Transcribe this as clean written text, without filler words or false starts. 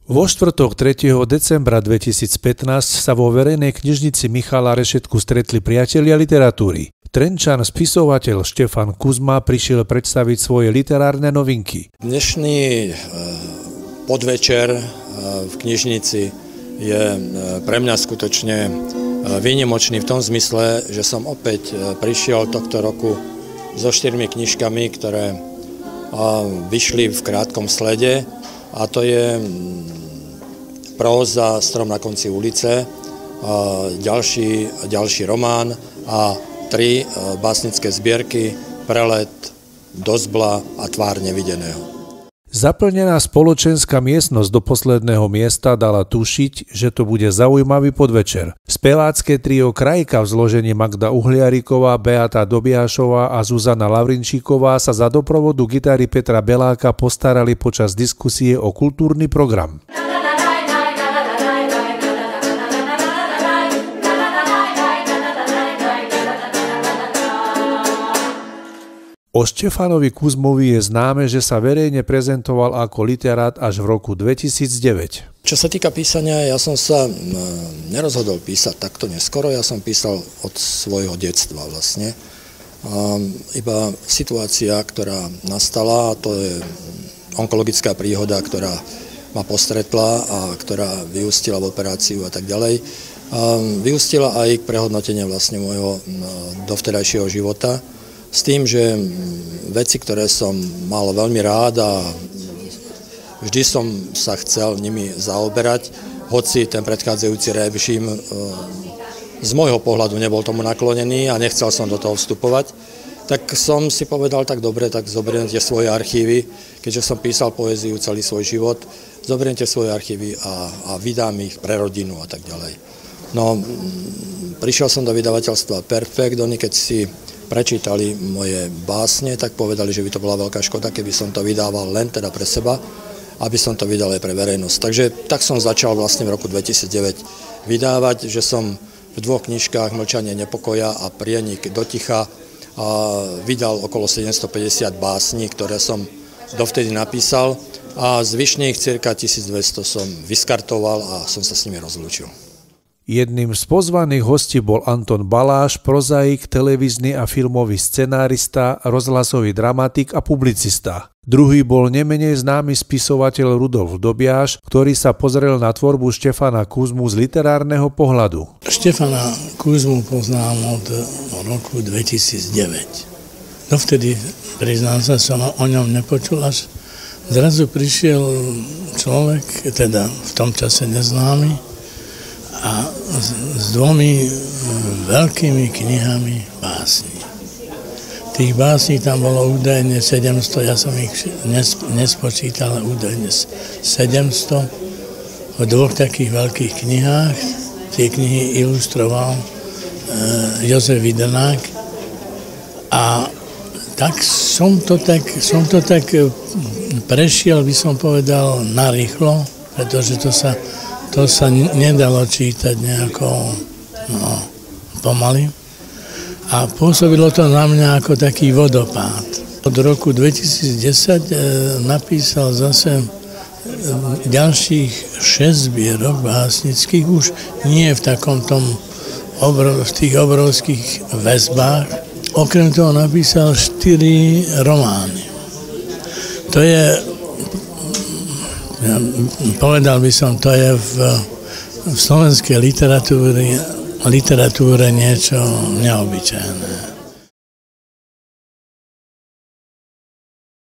Vo štvrtok 3. decembra 2015 sa vo verejnej knižnici Michala Rešetku stretli priatelia literatúry. Trenčan spisovateľ Štefan Kuzma prišiel predstaviť svoje literárne novinky. Dnešný podvečer v knižnici je pre mňa skutočne výnimočný v tom zmysle, že som opäť prišiel tohto roku so 4 knižkami, ktoré vyšli v krátkom slede, a to je próza Strom na konci ulice, ďalší román a 3 básnické zbierky Prelet, Dozbla a Tvár nevideného. Zaplnená spoločenská miestnosť do posledného miesta dala tušiť, že to bude zaujímavý podvečer. Spevácké trio Krajka v zložení Magda Uhliariková, Beata Dobiašová a Zuzana Lavrinčíková sa za doprovodu gitary Petra Beláka postarali počas diskusie o kultúrny program. O Štefanovi Kuzmovi je známe, že sa verejne prezentoval ako literát až v roku 2009. Čo sa týka písania, ja som sa nerozhodol písať takto neskoro, ja som písal od svojho detstva vlastne. Iba situácia, ktorá nastala, to je onkologická príhoda, ktorá ma postretla a ktorá vyústila v operáciu a tak ďalej, vyústila aj k prehodnoteniu vlastne môjho dovtedajšieho života. S tým, že veci, ktoré som mal veľmi rád a vždy som sa chcel nimi zaoberať, hoci ten predchádzajúci režim z môjho pohľadu nebol tomu naklonený a nechcel som do toho vstupovať, tak som si povedal, tak dobre, tak zoberiem tie svoje archívy, keďže som písal poéziu celý svoj život, zoberiem tie svoje archívy a vydám ich pre rodinu a tak ďalej. No, prišiel som do vydavateľstva Perfekt, oni keď si prečítali moje básne, tak povedali, že by to bola veľká škoda, keby som to vydával len teda pre seba, aby som to vydal aj pre verejnosť. Takže tak som začal vlastne v roku 2009 vydávať, že som v 2 knižkách Mlčanie nepokoja a Prienik do ticha vydal okolo 750 básní, ktoré som dovtedy napísal, a zvyšných cirka 1200 som vyskartoval a som sa s nimi rozlúčil. Jedným z pozvaných hostí bol Anton Baláš, prozaik, televízny a filmový scenárista, rozhlasový dramatik a publicista. Druhý bol nemenej známy spisovateľ Rudolf Dobiaš, ktorý sa pozrel na tvorbu Štefana Kuzmu z literárneho pohľadu. Štefana Kuzmu poznám od roku 2009. Dovtedy, priznám sa, som o ňom nepočul, až zrazu prišiel človek, teda v tom čase neznámy, a s 2 veľkými knihami básní. Tých básní tam bolo údajne 700, ja som ich nespočítal, údajne 700 v 2 takých veľkých knihách. Tie knihy ilustroval Jozef Videnák a tak som to tak prešiel, by som povedal, narýchlo, pretože to sa nedalo čítať nejako pomaly. A pôsobilo to na mňa ako taký vodopád. Od roku 2010 napísal zase ďalších 6 zbierok básnických, už nie v v tých obrovských väzbách. Okrem toho napísal 4 romány. To je, povedal by som, to je v slovenskej literatúre niečo neobyčajné.